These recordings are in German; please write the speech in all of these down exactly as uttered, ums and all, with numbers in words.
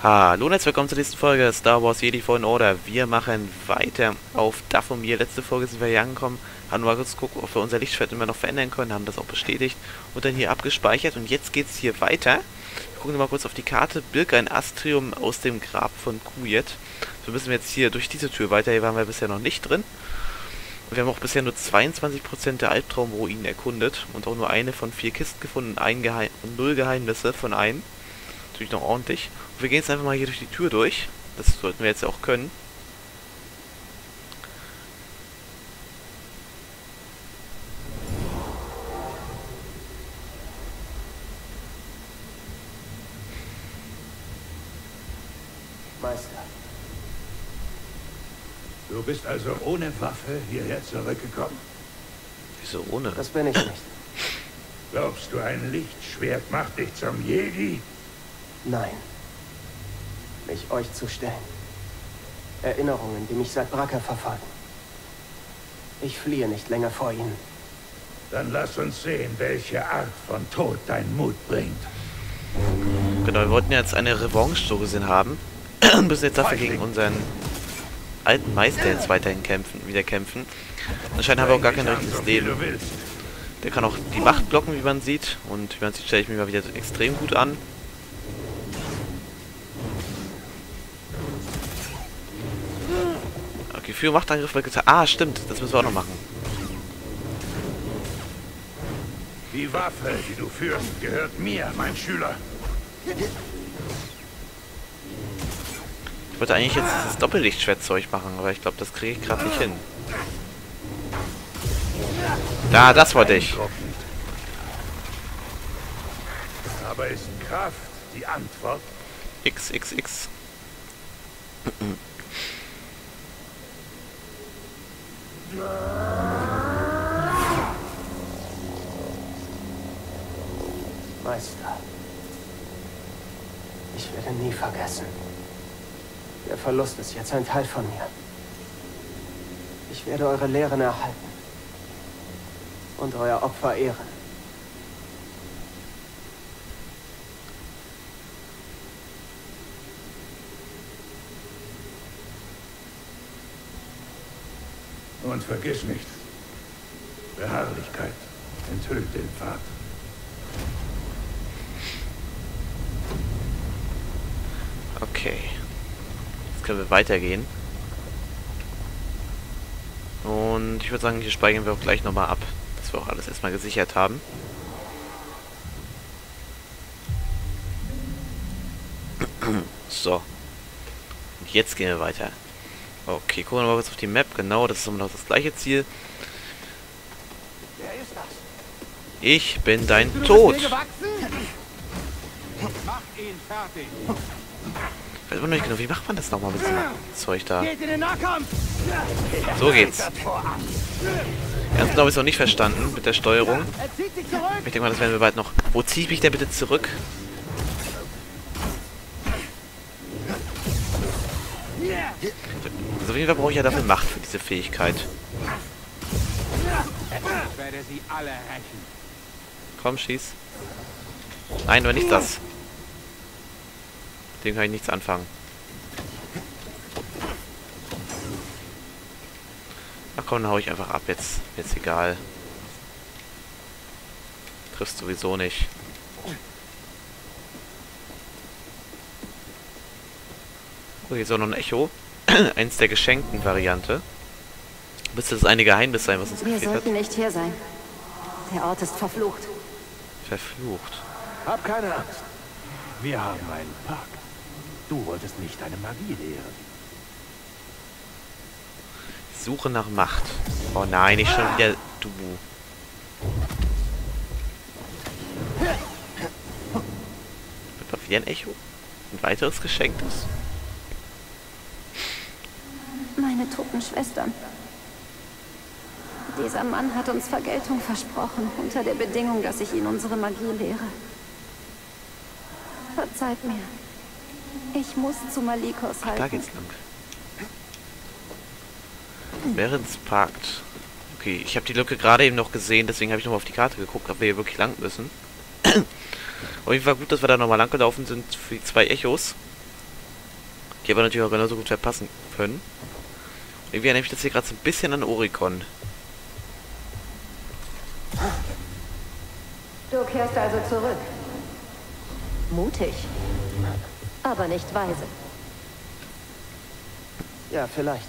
Hallo und herzlich willkommen zur nächsten Folge Star Wars Jedi Fallen Order. Wir machen weiter auf Dathomir. Letzte Folge sind wir hier angekommen, haben mal kurz geguckt, ob wir unser Lichtschwert immer noch verändern können, haben das auch bestätigt und dann hier abgespeichert. Und jetzt geht es hier weiter. Wir gucken mal kurz auf die Karte. Birg ein Astrium aus dem Grab von Kujet. So müssen wir jetzt hier durch diese Tür weiter. Hier waren wir bisher noch nicht drin. Und wir haben auch bisher nur zweiundzwanzig Prozent der Albtraumruinen erkundet und auch nur eine von vier Kisten gefunden ein Geheim und null Geheimnisse von einem. Natürlich noch ordentlich. Und wir gehen jetzt einfach mal hier durch die Tür durch. Das sollten wir jetzt auch können. Meister. Du bist also ohne Waffe hierher zurückgekommen? Wieso ohne? Das bin ich nicht. Glaubst du, ein Lichtschwert macht dich zum Jedi? Nein. Mich euch zu stellen. Erinnerungen, die mich seit Bracca verfolgen. Ich fliehe nicht länger vor ihnen. Dann lass uns sehen, welche Art von Tod dein Mut bringt. Genau, wir wollten jetzt eine Revanche so gesehen haben. Und müssen jetzt dafür gegen unseren alten Meister jetzt weiterhin kämpfen, wieder kämpfen. Anscheinend haben wir auch gar kein richtiges Leben. Der kann auch die Macht blocken, wie man sieht. Und wie man sieht, stelle ich mich mal wieder extrem gut an. Okay, für Machtangriff wird getan. Ah, stimmt, das müssen wir auch noch machen. Die Waffe, die du führst, gehört mir, mein Schüler. Ich wollte eigentlich jetzt das Doppellichtschwertzeug machen, aber ich glaube, das kriege ich gerade nicht hin. Da, das wollte ich. Aber ist Kraft die Antwort? X, X, X. Meister. Ich werde nie vergessen. Der Verlust ist jetzt ein Teil von mir. Ich werde eure Lehren erhalten. Und euer Opfer ehren. Und vergiss nicht, Beharrlichkeit enthüllt den Pfad. Okay. Jetzt können wir weitergehen. Und ich würde sagen, hier speichern wir auch gleich nochmal ab, dass wir auch alles erstmal gesichert haben. So. Und jetzt gehen wir weiter. Okay, gucken wir mal kurz auf die Map. Genau, das ist immer noch das gleiche Ziel. Wer ist das? Ich bin dein Tod. Mach ihn fertig. Ich weiß immer noch nicht genau, wie macht man das nochmal mit diesem Zeug da? Geht in den Nahkampf. So geht's. Ganz genau habe ich es noch nicht verstanden mit der Steuerung. Er zieht sich zurück. Ich denke mal, das werden wir bald noch... Wo ziehe ich mich denn bitte zurück? Also auf jeden Fall brauche ich ja dafür Macht für diese Fähigkeit. Ich werde sie alle rächen. Komm, schieß. Nein, aber nicht das. Mit dem kann ich nichts anfangen. Ach komm, dann hau ich einfach ab jetzt. Jetzt egal. Triffst sowieso nicht. Oh, hier ist auch noch ein Echo. Eins der geschenkten Variante. Müsste das eine Geheimnis sein, was uns Wir gefehlt hat. sollten nicht hier sein. Der Ort ist verflucht. Verflucht. Hab keine Angst. Wir haben einen Pakt. Du wolltest nicht deine Magie lehren. Suche nach Macht. Oh nein, nicht schon wieder du. Wird doch wieder ein Echo? Ein weiteres geschenktes? Meine toten Schwestern. Dieser Mann hat uns Vergeltung versprochen, unter der Bedingung, dass ich ihn unsere Magie lehre. Verzeiht mir. Ich muss zu Malikos halten. Da geht's lang. Während's parkt. Okay, ich habe die Lücke gerade eben noch gesehen, deswegen habe ich nochmal auf die Karte geguckt, ob wir hier wirklich lang müssen. Auf jeden Fall gut, dass wir da nochmal lang gelaufen sind für die zwei Echos. Die aber natürlich auch genauso gut verpassen können. Irgendwie erinnert mich das hier gerade so ein bisschen an Oricon. Du kehrst also zurück. Mutig. Aber nicht weise. Ja, vielleicht.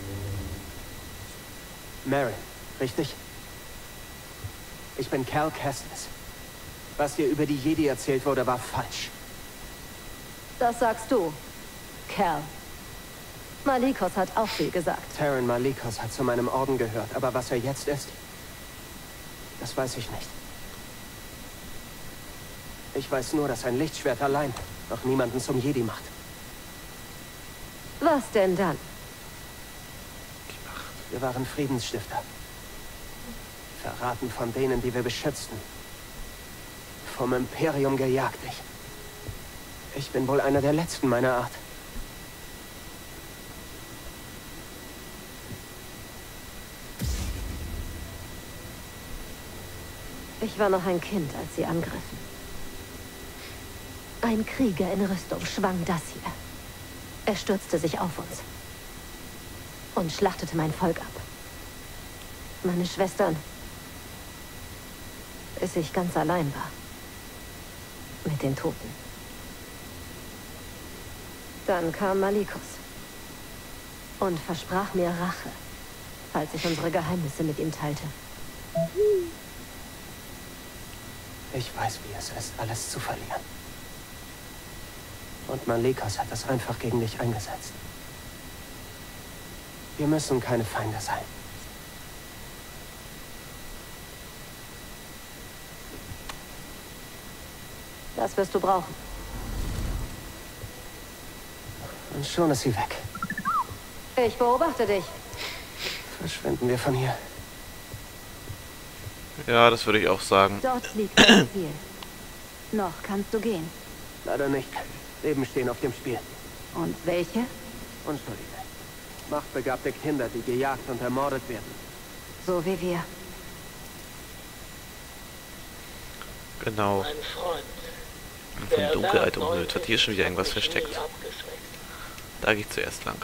Merrin, richtig? Ich bin Cal Kestis. Was dir über die Jedi erzählt wurde, war falsch. Das sagst du, Cal. Malikos hat auch viel gesagt. Taron Malikos hat zu meinem Orden gehört, aber was er jetzt ist, das weiß ich nicht. Ich weiß nur, dass ein Lichtschwert allein noch niemanden zum Jedi macht. Was denn dann? Wir waren Friedensstifter. Verraten von denen, die wir beschützten. Vom Imperium gejagt. Ich. Ich bin wohl einer der Letzten meiner Art. Ich war noch ein Kind, als sie angriffen. Ein Krieger in Rüstung schwang das hier. Er stürzte sich auf uns. Und schlachtete mein Volk ab. Meine Schwestern. Bis ich ganz allein war. Mit den Toten. Dann kam Malikos. Und versprach mir Rache, falls ich unsere Geheimnisse mit ihm teilte. Ich weiß, wie es ist, alles zu verlieren. Und Malikos hat das einfach gegen dich eingesetzt. Wir müssen keine Feinde sein. Das wirst du brauchen. Und schon ist sie weg. Ich beobachte dich. Verschwinden wir von hier. Ja, das würde ich auch sagen. Dort liegt das Ziel. Noch kannst du gehen. Leider nicht. Leben stehen auf dem Spiel. Und welche? Unschuldige. Machtbegabte Kinder, die gejagt und ermordet werden. So wie wir. Genau. Ein Freund. Von Dunkelheit umhüllt. Hat hier schon wieder irgendwas versteckt. Da gehe ich zuerst lang.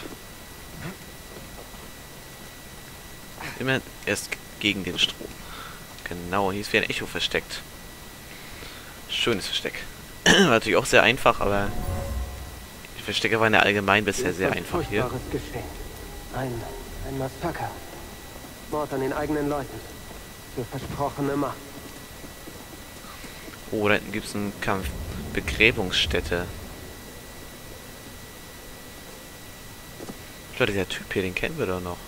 Immer erst gegen den Strom. Genau, hier ist wie ein Echo versteckt. Schönes Versteck. War natürlich auch sehr einfach, aber die Verstecke waren ja allgemein bisher sehr einfach hier. Furchtbares Geschehen. Ein, ein Massaker. Mord an den eigenen Leuten. Für versprochene Macht. Oh, da hinten gibt es einen Kampf. Begräbungsstätte. Ich glaube, dieser Typ hier, den kennen wir doch noch.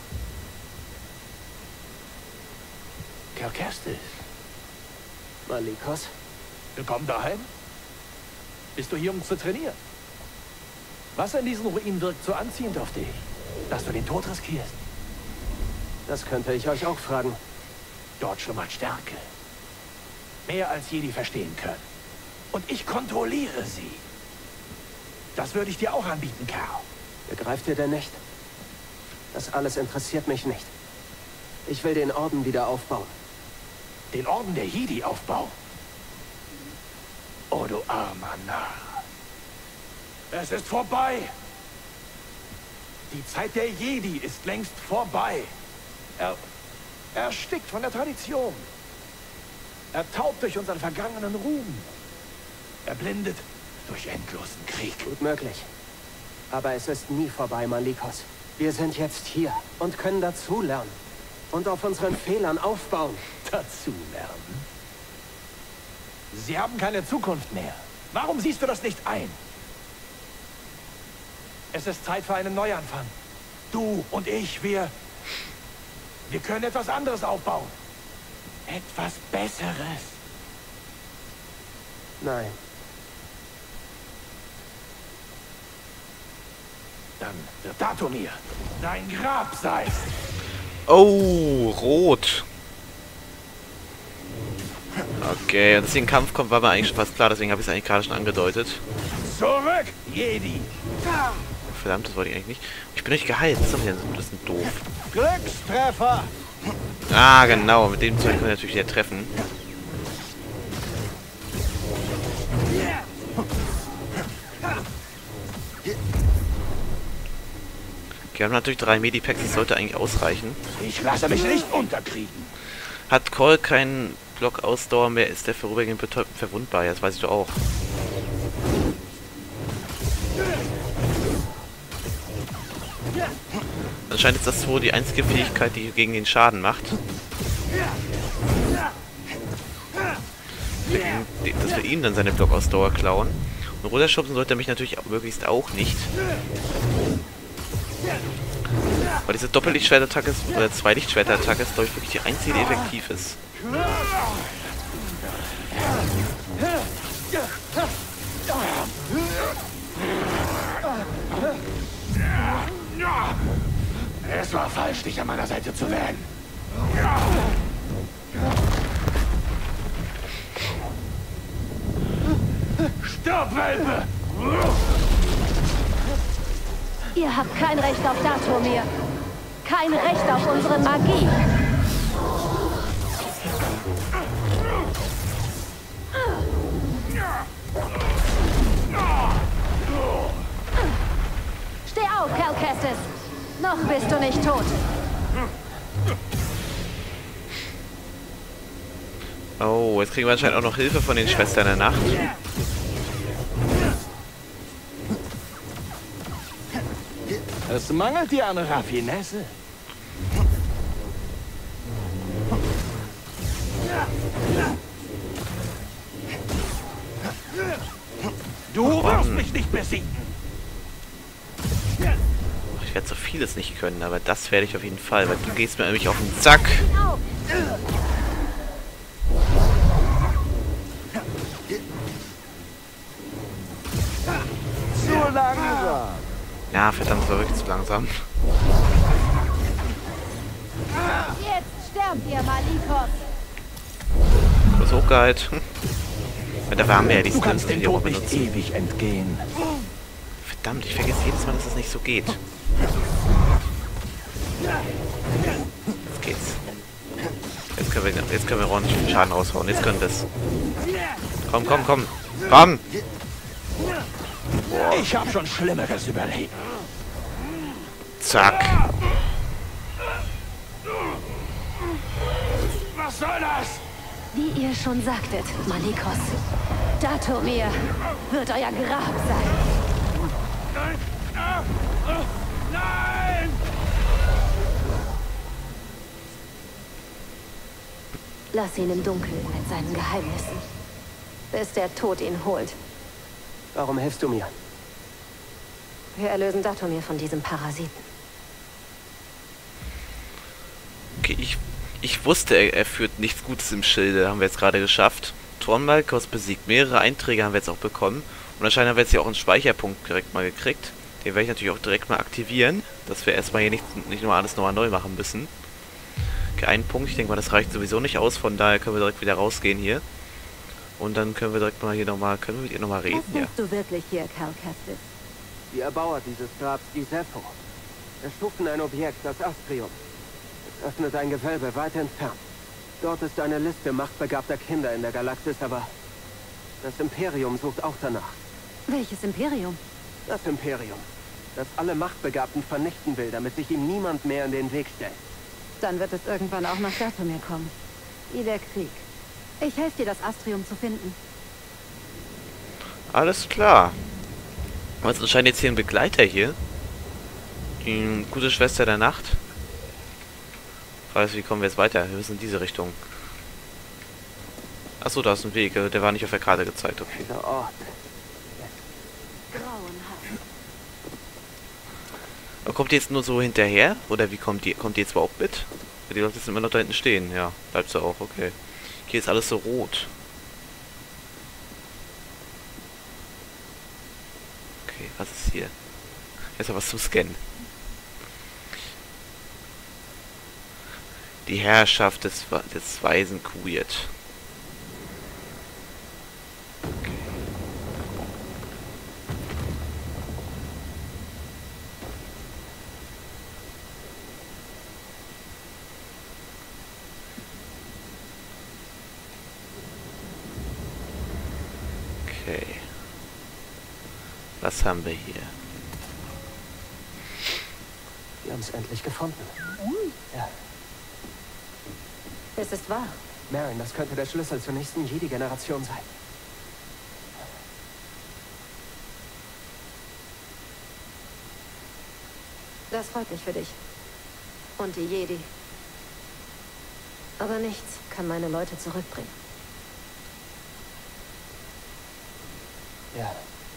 Cal Kestis, Malikos? willkommen daheim. Bist du hier, um zu trainieren? Was an diesen Ruinen wirkt so anziehend auf dich, dass du den Tod riskierst? Das könnte ich euch auch fragen. Dort schlummert Stärke. Mehr als Jedi verstehen können. Und ich kontrolliere sie. Das würde ich dir auch anbieten, Cal. Begreift ihr denn nicht? Das alles interessiert mich nicht. Ich will den Orden wieder aufbauen. Den Orden der Jedi aufbauen. Oh, du armer Narr. Es ist vorbei. Die Zeit der Jedi ist längst vorbei. Er, er erstickt von der Tradition. Er taubt durch unseren vergangenen Ruhm. Er blindet durch endlosen Krieg. Gut möglich. Aber es ist nie vorbei, Malikos. Wir sind jetzt hier und können dazulernen. Und auf unseren Fehlern aufbauen. Dazu lernen? Sie haben keine Zukunft mehr. Warum siehst du das nicht ein? Es ist Zeit für einen Neuanfang. Du und ich, wir... Wir können etwas anderes aufbauen. Etwas Besseres. Nein. Dann wird Dathomir dein Grab sein. Oh, rot. Okay, und dass hier ein Kampf kommt, war mir eigentlich schon fast klar, deswegen habe ich es eigentlich gerade schon angedeutet. Zurück, Jedi! Verdammt, das wollte ich eigentlich nicht. Ich bin nicht geheilt, das ist doch wieder so ein bisschen doof. Glückstreffer! Ah, genau, mit dem Zeug können wir natürlich wieder treffen. Wir haben natürlich drei Medipacks, das sollte eigentlich ausreichen. Ich lasse mich nicht unterkriegen. Hat Cole keinen Block-Ausdauer mehr, ist der vorübergehend betäubend verwundbar. Ja, das weiß ich doch auch. Anscheinend ist das so die einzige Fähigkeit, die gegen den Schaden macht. Dass wir ihm dann seine Blockausdauer klauen. Und runterschubsen sollte er mich natürlich auch, möglichst auch nicht. Weil diese Doppellichtschwertattacke ist, oder Zweilichtschwertattacke ist, glaube ich, wirklich die einzige, die effektiv ist. Es war falsch, dich an meiner Seite zu wählen. Stirb, Welpe! Ihr habt kein Recht auf Dathomir. Kein Recht auf unsere Magie. Steh auf, Cal Kestis. Noch bist du nicht tot. Oh, jetzt kriegen wir anscheinend auch noch Hilfe von den Schwestern der Nacht. Es mangelt dir an Raffinesse. Du wirst mich nicht besiegen. Ich werde so vieles nicht können, aber das werde ich auf jeden Fall, weil du gehst mir nämlich auf den Sack. Zu langsam. Ja, verdammt, das war wirklich zu langsam. Jetzt sterbt ihr, Malikos. Das ist hochgeheilt. Weil da waren wir ja die Du kannst Stunts, die dem wir auch Tod nicht benutzen. ewig entgehen. Verdammt, ich vergesse jedes Mal, dass das nicht so geht. Jetzt geht's. Jetzt können wir, jetzt können wir ordentlich Schaden raushauen. Jetzt können wir es. Komm, komm, komm. Komm! Ich habe schon Schlimmeres überlebt. Zack. Was soll das? Wie ihr schon sagtet, Malikos, Dathomir wird euer Grab sein. Nein! Ah! Ah! Nein! Lass ihn im Dunkeln mit seinen Geheimnissen, bis der Tod ihn holt. Warum hilfst du mir? Wir erlösen Dathomir von diesem Parasiten. Okay, ich, ich wusste, er, er führt nichts Gutes im Schilde. Haben wir jetzt gerade geschafft. Thornmalkos besiegt. Mehrere Einträge haben wir jetzt auch bekommen. Und anscheinend haben wir jetzt hier auch einen Speicherpunkt direkt mal gekriegt. Den werde ich natürlich auch direkt mal aktivieren. Dass wir erstmal hier nicht, nicht nur alles nochmal neu machen müssen. Okay, ein Punkt. Ich denke mal, das reicht sowieso nicht aus. Von daher können wir direkt wieder rausgehen hier. Und dann können wir direkt mal hier nochmal... Können wir mit ihr nochmal reden? Was Ja. machst du wirklich hier, Cal Kestis? Die Erbauer dieses Grabs, die Sepho, erschufen ein Objekt, das Astrium. Es öffnet ein Gewölbe weit entfernt. Dort ist eine Liste machtbegabter Kinder in der Galaxis, aber das Imperium sucht auch danach. Welches Imperium? Das Imperium, das alle Machtbegabten vernichten will, damit sich ihm niemand mehr in den Weg stellt. Dann wird es irgendwann auch nach Dathomir kommen. Wie der Krieg. Ich helfe dir, das Astrium zu finden. Alles klar. Aber es anscheinend jetzt hier ein Begleiter hier. Die gute Schwester der Nacht. Weiß, wie kommen wir jetzt weiter? Wir müssen in diese Richtung. Achso, da ist ein Weg. Der war nicht auf der Karte gezeigt. Okay. Dieser Ort. Grauenhaft. Aber kommt die jetzt nur so hinterher? Oder wie kommt die? Kommt die jetzt überhaupt mit? Die Leute sind immer noch da hinten stehen. Ja, bleibt sie auch. Okay. Hier ist alles so rot. Okay, was ist hier? Hier ist ja was zum Scannen. Die Herrschaft des, des Weisen Kuiet. Okay. Okay. Was haben wir hier? haben es endlich gefunden. Ja. Es ist wahr. Merrin, das könnte der Schlüssel zur nächsten Jedi-Generation sein. Das freut mich für dich. Und die Jedi. Aber nichts kann meine Leute zurückbringen. Ja.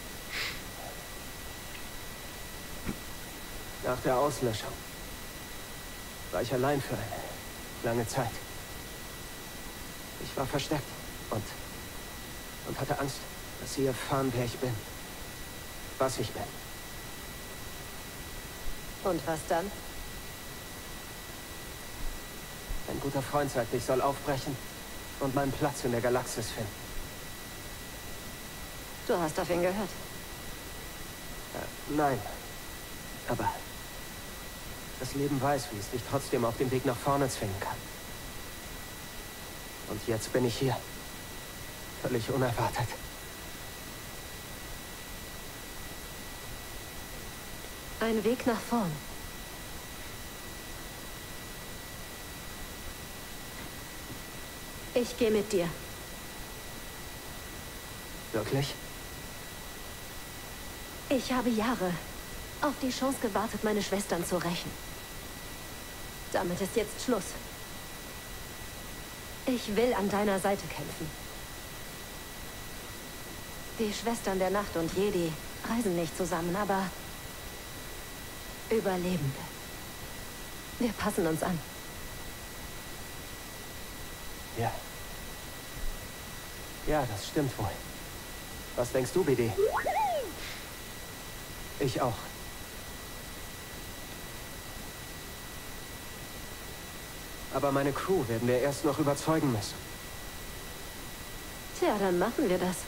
Nach der Auslöschung war ich allein für eine lange Zeit. Ich war versteckt und, und hatte Angst, dass sie erfahren, wer ich bin. Was ich bin. Und was dann? Ein guter Freund sagte, ich soll aufbrechen und meinen Platz in der Galaxis finden. Du hast auf ihn gehört. Äh, nein. Aber das Leben weiß, wie es dich trotzdem auf den Weg nach vorne zwingen kann. Und jetzt bin ich hier. Völlig unerwartet. Ein Weg nach vorn. Ich gehe mit dir. Wirklich? Ich habe Jahre auf die Chance gewartet, meine Schwestern zu rächen. Damit ist jetzt Schluss. Ich will an deiner Seite kämpfen. Die Schwestern der Nacht und Jedi reisen nicht zusammen, aber Überlebende. Wir passen uns an. Ja. Ja, das stimmt wohl. Was denkst du, B D? Ich auch. Aber meine Crew werden wir erst noch überzeugen müssen. Tja, dann machen wir das.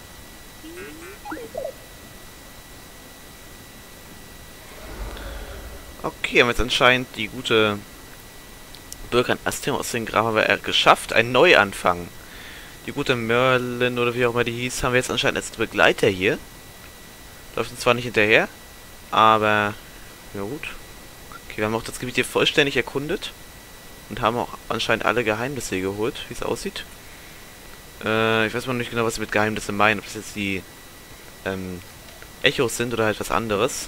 Okay, haben wir jetzt anscheinend die gute Bürgerin Astium aus den Graben geschafft. Ein Neuanfang. Die gute Merlin oder wie auch immer die hieß, haben wir jetzt anscheinend als Begleiter hier. Läuft uns zwar nicht hinterher, aber ja gut. Okay, wir haben auch das Gebiet hier vollständig erkundet. Und haben auch anscheinend alle Geheimnisse hier geholt, wie es aussieht. Äh, ich weiß mal nicht genau, was sie mit Geheimnisse meinen. Ob das jetzt die ähm, Echos sind oder halt was anderes.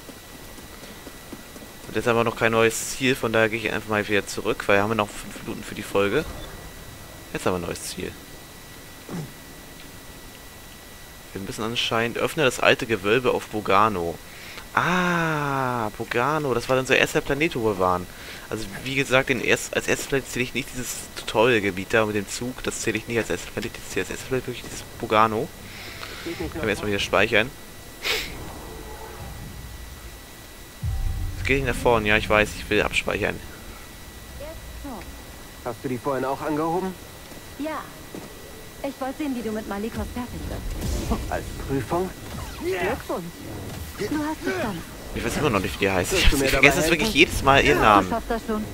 Und jetzt haben wir noch kein neues Ziel, von daher gehe ich einfach mal wieder zurück, weil wir haben noch fünf Minuten für die Folge. Jetzt haben wir ein neues Ziel. Wir müssen anscheinend öffne das alte Gewölbe auf Bogano. Ah, Bogano, das war unser erster Planet, wo wir waren. Also wie gesagt, den erst, als erstes Planet zähle ich nicht dieses Tutorial-Gebiet da mit dem Zug, das zähle ich nicht als erstes Planet, ich zähle als erstes Planet wirklich dieses Bogano. Können wir erstmal hier speichern. Es geht nicht nach vorne, ja ich weiß, ich will abspeichern. Hast du die vorhin auch angehoben? Ja. Ich wollte sehen, wie du mit Malikos fertig bist. Als Prüfung? Glückwunsch. Du hast bestanden. Ich weiß immer noch nicht, wie die heißt. Willst du mir Ich dabei vergesse es helfen? wirklich jedes Mal ihren Namen. Du schaffst das schon.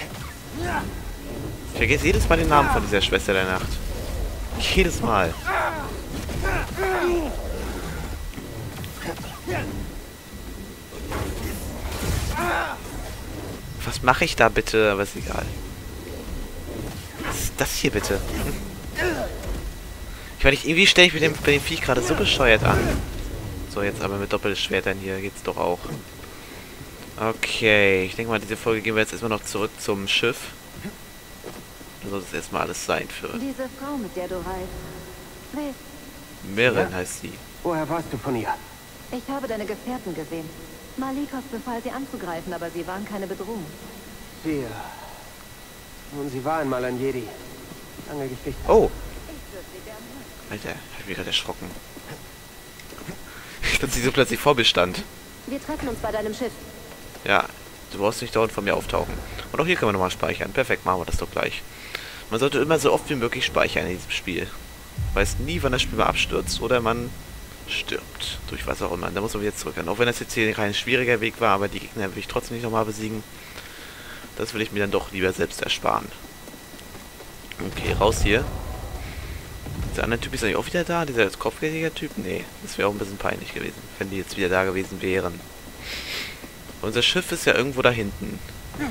Ich vergesse jedes Mal den Namen von dieser Schwester der Nacht. Jedes Mal. Was mache ich da bitte? Aber ist egal. Was ist das hier bitte? Ich meine, irgendwie stelle ich mir den, bei dem Viech gerade so bescheuert an. So, jetzt aber mit Doppelschwertern hier geht's doch auch. Okay, ich denke mal, diese Folge gehen wir jetzt erstmal noch zurück zum Schiff. Da soll es erstmal alles sein für... Diese Frau, mit der du reist. Wer? Merrin Ja. heißt sie. Woher weißt du von ihr? Ich habe deine Gefährten gesehen. Malikos befahl, sie anzugreifen, aber sie waren keine Bedrohung. Sie, äh, nun, sie war einmal ein Jedi. Lange Geschichte. Oh! Alter, hab ich mich gerade erschrocken. Dass sie so plötzlich vor mir stand. Wir treffen uns bei deinem Schiff. Ja, du brauchst nicht dauernd von mir auftauchen. Und auch hier können wir nochmal speichern. Perfekt, machen wir das doch gleich. Man sollte immer so oft wie möglich speichern in diesem Spiel. Weiß nie, wann das Spiel mal abstürzt oder man stirbt. Durch was auch immer. Da muss man wieder zurück. Auch wenn das jetzt hier kein schwieriger Weg war, aber die Gegner will ich trotzdem nicht nochmal besiegen. Das will ich mir dann doch lieber selbst ersparen. Okay, raus hier. Der andere Typ ist eigentlich auch wieder da? Dieser Kopfgeldjäger-Typ? Nee, das wäre auch ein bisschen peinlich gewesen, wenn die jetzt wieder da gewesen wären. Unser Schiff ist ja irgendwo da hinten.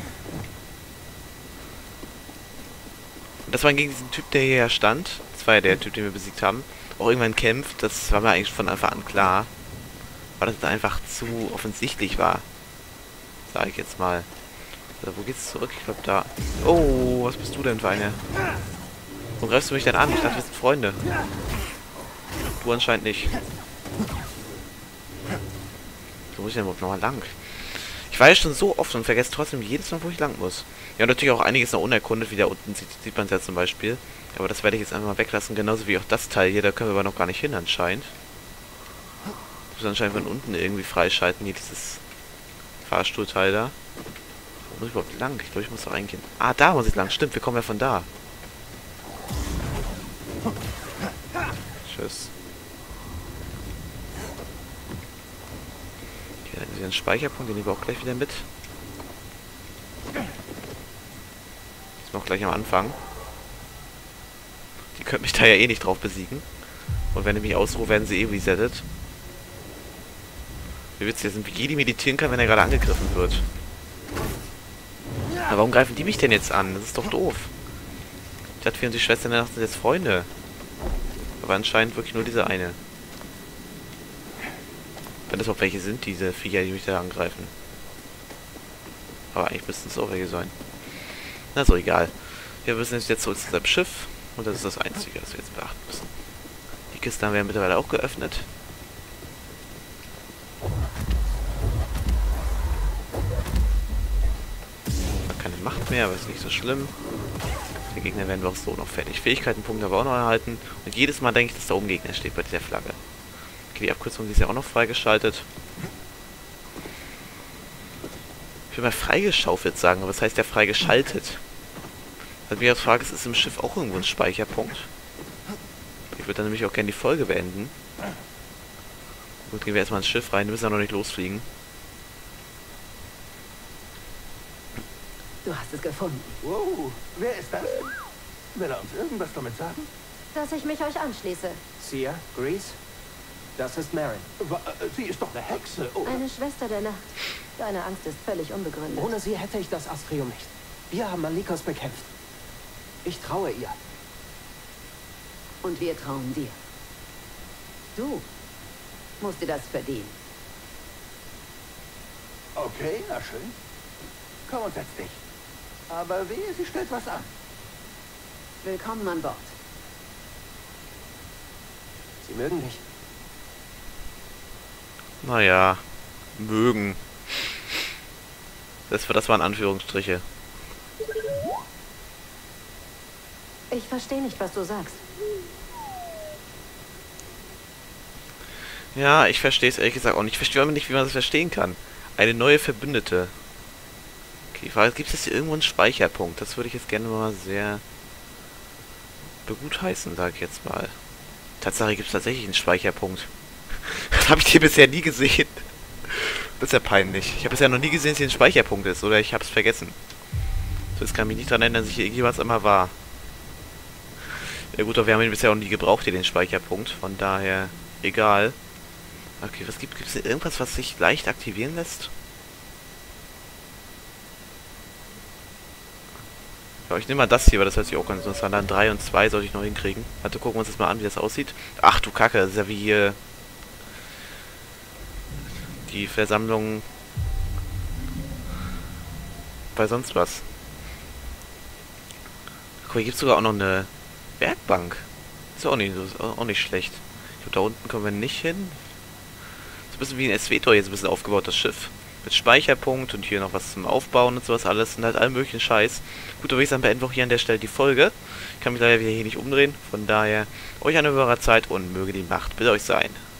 Und das war gegen diesen Typ, der hier stand. Das war ja der Typ, den wir besiegt haben. Auch irgendwann kämpft. Das war mir eigentlich von Anfang an klar. Weil das einfach zu offensichtlich war. Sag ich jetzt mal. So, wo geht's zurück? Ich glaube da. Oh, was bist du denn für eine? Warum greifst du mich denn an? Ich dachte, wir sind Freunde. Du anscheinend nicht. Wo muss ich denn überhaupt nochmal lang? Ich war ja schon so oft und vergesse trotzdem jedes Mal, wo ich lang muss. Ja, und natürlich auch einiges noch unerkundet, wie da unten sieht, sieht man es ja zum Beispiel. Aber das werde ich jetzt einfach mal weglassen, genauso wie auch das Teil hier. Da können wir aber noch gar nicht hin anscheinend. Ich muss anscheinend von unten irgendwie freischalten, hier dieses Fahrstuhlteil da. Wo muss ich überhaupt lang? Ich glaube, ich muss da reingehen. Ah, da muss ich lang. Stimmt, wir kommen ja von da. Tschüss. Okay, dann ist wieder ein Speicherpunkt, den nehmen wir auch gleich wieder mit. Ist noch gleich am Anfang. Die können mich da ja eh nicht drauf besiegen. Und wenn ich mich ausruhe, werden sie eh resettet. Wie witzig, sind, wie Jedi meditieren kann, wenn er gerade angegriffen wird. Aber warum greifen die mich denn jetzt an? Das ist doch doof. Ich dachte, wir und die Schwestern der Nacht sind jetzt Freunde. Aber anscheinend wirklich nur diese eine. Wenn das auch welche sind, diese Viecher, die mich da angreifen. Aber eigentlich müssten es auch welche sein. Na so, egal. Wir müssen jetzt, jetzt zu unserem Schiff. Und das ist das Einzige, was wir jetzt beachten müssen. Die Kiste haben wir mittlerweile auch geöffnet. Keine Macht mehr, aber ist nicht so schlimm. Die Gegner werden wir auch so noch fertig. Fähigkeitenpunkte haben wir auch noch erhalten. Und jedes Mal denke ich, dass da oben Gegner steht bei dieser Flagge. Okay, die Abkürzung die ist ja auch noch freigeschaltet. Ich will mal freigeschaufelt sagen, aber was heißt ja freigeschaltet? Also mir als Frage ist, ist im Schiff auch irgendwo ein Speicherpunkt? Ich würde dann nämlich auch gerne die Folge beenden. Gut, gehen wir erstmal ins Schiff rein, wir müssen ja noch nicht losfliegen. Du hast es gefunden. Wow, wer ist das? Will er uns irgendwas damit sagen? Dass ich mich euch anschließe. Sia, Grease, das ist Marin. Wa- äh, Sie ist doch eine Hexe. Oh. Eine Schwester der Nacht. Deine Angst ist völlig unbegründet. Ohne sie hätte ich das Astrium nicht. Wir haben Malikos bekämpft. Ich traue ihr. Und wir trauen dir. Du musst dir das verdienen. Okay, na schön. Komm und setz dich. Aber wehe, sie stellt was an. Willkommen an Bord. Sie mögen dich. Naja, mögen. Das, das waren Anführungsstriche. Ich verstehe nicht, was du sagst. Ja, ich verstehe es ehrlich gesagt auch nicht. Ich verstehe aber nicht, wie man das verstehen kann. Eine neue Verbündete. Okay, die Frage, gibt es hier irgendwo einen Speicherpunkt? Das würde ich jetzt gerne mal sehr begutheißen, sage ich jetzt mal. Tatsache gibt es tatsächlich einen Speicherpunkt. Das habe ich hier bisher nie gesehen. Das ist ja peinlich. Ich habe bisher noch nie gesehen, dass hier ein Speicherpunkt ist. Oder ich habe es vergessen. So, jetzt kann ich mich nicht daran erinnern, dass ich hier irgendwas immer war. Ja gut, aber wir haben ihn bisher auch nie gebraucht, hier den Speicherpunkt. Von daher, egal. Okay, was gibt es? Irgendwas, was sich leicht aktivieren lässt? Ja, ich nehme mal das hier, weil das hört sich auch ganz interessant an. drei und zwei sollte ich noch hinkriegen. Warte, gucken wir uns das mal an, wie das aussieht. Ach du Kacke, das ist ja wie hier die Versammlung bei sonst was. Guck mal, hier gibt es sogar auch noch eine Werkbank. Ist auch nicht, ist auch nicht schlecht. Ich glaube, da unten kommen wir nicht hin. So ein bisschen wie ein S W-Tor jetzt ein bisschen aufgebaut, das Schiff. Mit Speicherpunkt und hier noch was zum Aufbauen und sowas alles. Und halt allen möglichen Scheiß. Gut, aber ich sage, beenden wir auch hier an der Stelle die Folge. Ich kann mich leider wieder hier nicht umdrehen. Von daher, euch eine höhere Zeit und möge die Macht mit euch sein.